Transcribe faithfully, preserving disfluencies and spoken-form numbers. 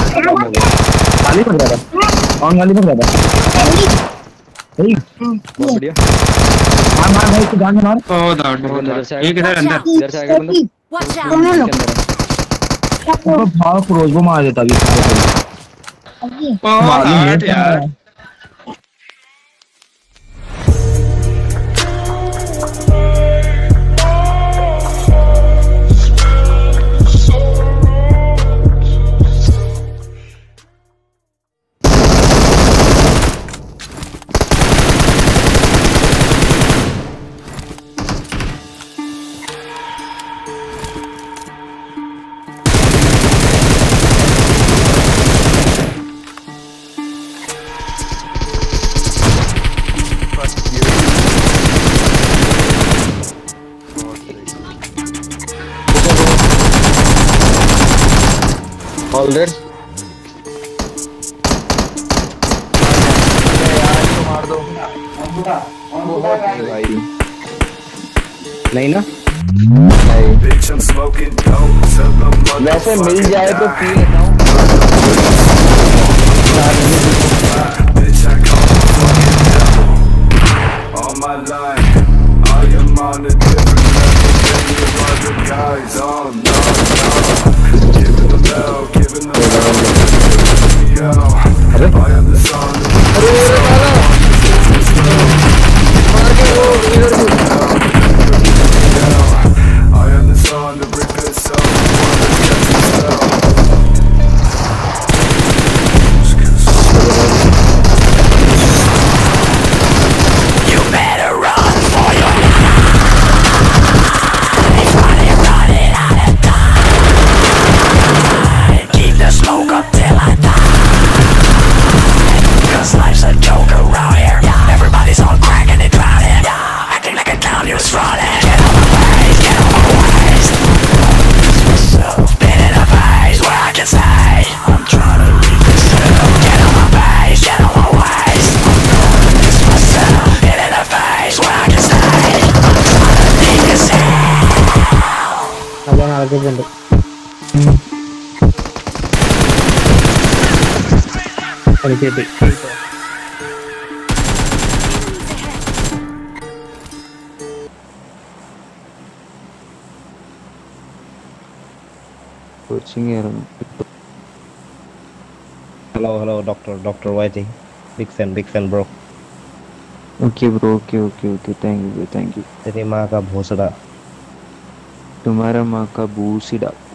खत्म हो गया। खाली पड़ रहा था ऑन वाली पड़ रहा था भाई बहुत बढ़िया। मार मार भाई तू जान से मार ओ दाउड मेरे बहुत बंदा इधर दाउड से आएगा, एक इधर अंदर इधर से आएगा बंदा। Watch इसके out! अंदर है। तो भाव क्रोजबो मार देता भी ओ मालूम है हार्ट यार। All dead. मार दो भाई नहीं ना, वैसे मिल जाए तो पी लेता हूँ। आगे बंद अरे पे कोचिंग यार। Hello, hello, doctor, doctor Whitey. Big fan, big fan, bro. Okay bro, okay okay okay, thank you thank you. तेरी माँ का भोसड़ा। तुम्हारा माँ का बूसीडा।